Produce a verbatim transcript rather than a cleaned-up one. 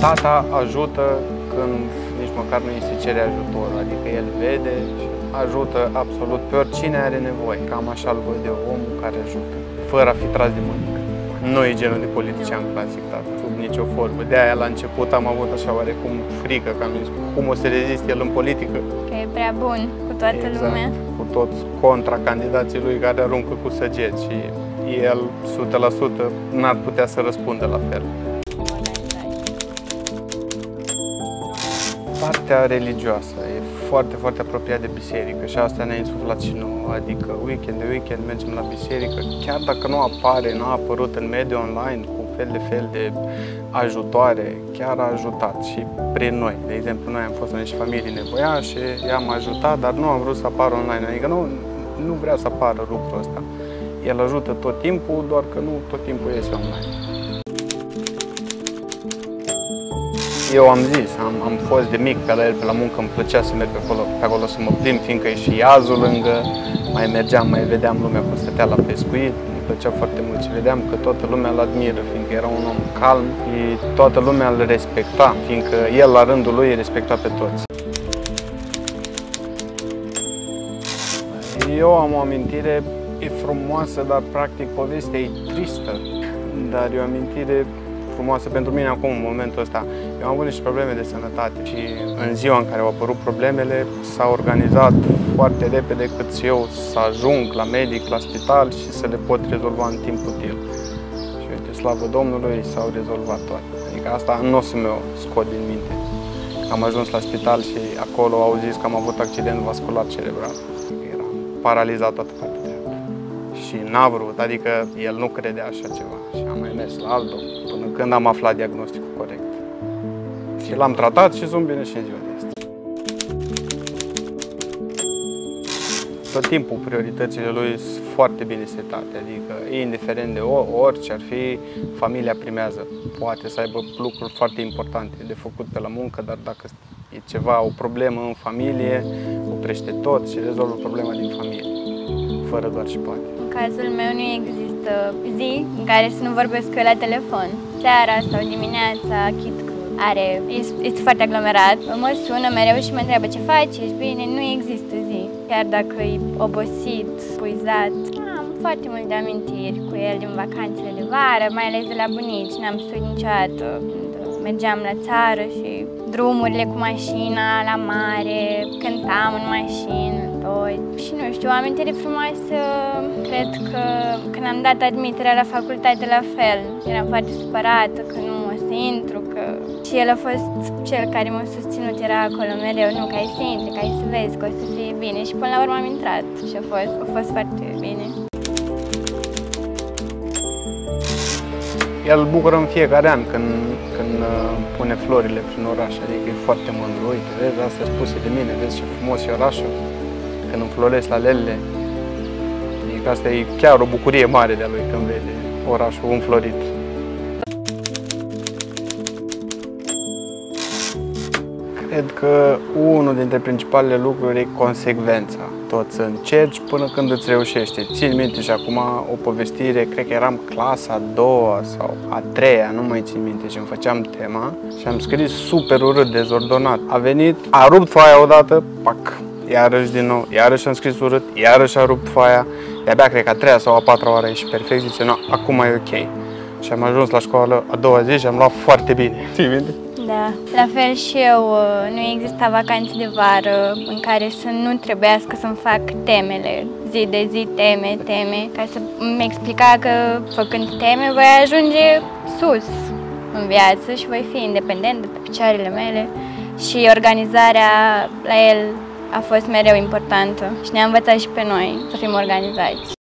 Tata ajută când nici măcar nu îi se cere ajutor, adică el vede și ajută absolut pe oricine are nevoie. Cam așa-l văd eu, omul care ajută, fără a fi tras de mânică. Nu e genul de politician clasic, tata, sub nicio formă. De-aia la început am avut așa oarecum frică, că am zis, cum o să reziste el în politică. Că e prea bun cu toată exact, lumea. Cu toți contracandidații lui care aruncă cu săgeți și el, o sută la sută, n-ar putea să răspundă la fel. Partea religioasă e foarte, foarte apropiat de biserică și asta ne-a insuflat și nouă, adică weekend de weekend mergem la biserică, chiar dacă nu apare, nu a apărut în mediul online cu fel de fel de ajutoare, chiar a ajutat și prin noi. De exemplu, noi am fost în niște familii nevoiașe, i-am ajutat, dar nu am vrut să apară online, adică nu, nu vrea să apară lucrul ăsta. El ajută tot timpul, doar că nu tot timpul iese online. Eu am zis, am, am fost de mic pe la el, pe la muncă, îmi plăcea să merg pe acolo, pe acolo să mă plimb, fiindcă e și iazul lângă, mai mergeam, mai vedeam lumea cum stătea la pescuit, îmi plăcea foarte mult și vedeam că toată lumea îl admiră, fiindcă era un om calm și toată lumea îl respecta, fiindcă el la rândul lui îi respecta pe toți. Eu am o amintire, e frumoasă, dar practic povestea e tristă, dar e o amintire frumoasă pentru mine acum, în momentul ăsta. Eu am avut niște probleme de sănătate și în ziua în care au apărut problemele s-a organizat foarte repede cât și eu să ajung la medic, la spital și să le pot rezolva în timp util. Și uite, slavă Domnului, s-au rezolvat toate. Adică asta nu o să mi-o scot din minte. Am ajuns la spital și acolo au zis că am avut accident vascular cerebral. Eram paralizat toată partea dreaptă. Și n-a vrut, adică el nu credea așa ceva. Și am mai mers la alt doctor până când am aflat diagnosticul corect. Și l-am tratat și sunt bine și în ziua de astăzi. Tot timpul prioritățile lui sunt foarte bine setate, adică indiferent de orice ar fi, familia primează. Poate să aibă lucruri foarte importante de făcut pe la muncă, dar dacă e ceva, o problemă în familie, oprește tot și rezolvă problema din familie, fără doar și poate. În cazul meu nu există zi în care să nu vorbesc cu el la telefon. Seara sau dimineața, chit că are, este foarte aglomerat, mă sună mereu și mă întreabă ce faci, ești bine, nu există zi. Chiar dacă e obosit, puizat, am foarte multe amintiri cu el din vacanțele de vară, mai ales de la bunici, n-am studiat niciodată. Mergeam la țară și drumurile cu mașina la mare, cântam în mașină, doi. Și nu știu, o amintire frumoasă, cred că când am dat admiterea la facultate la fel. Eram foarte supărată că nu o să intru, că și el a fost cel care m-a susținut, era acolo mereu, nu, că ai să intri, că ai să vezi, că o să fie bine. Și până la urmă am intrat și a fost, a fost foarte bine. El bucură în fiecare an când, când uh, pune florile prin oraș, adică e foarte mândru. Uite, vezi, astea spuse de mine, vezi ce frumos e orașul, când înfloresc lalelele. Adică asta e chiar o bucurie mare de-a lui când vede orașul înflorit. Cred că unul dintre principalele lucruri e consecvența. Tot să încerci până când îți reușește. Țin minte și acum o povestire, cred că eram clasa a doua sau a treia, nu mai țin minte, și îmi făceam tema și am scris super urât, dezordonat. A venit, a rupt foaia odată, pac, iarăși din nou, iarăși am scris urât, iarăși a rupt foaia. De-abia cred că a treia sau a patra oară e și perfect, zice, no, acum e ok. Și am ajuns la școală a doua zi și am luat foarte bine. Ții minte? Da, la fel și eu, nu exista vacanțe de vară în care să nu trebuiască să-mi fac temele, zi de zi, teme, teme, ca să îmi explica că făcând teme voi ajunge sus în viață și voi fi independentă pe picioarele mele și organizarea la el a fost mereu importantă și ne-a învățat și pe noi să fim organizați.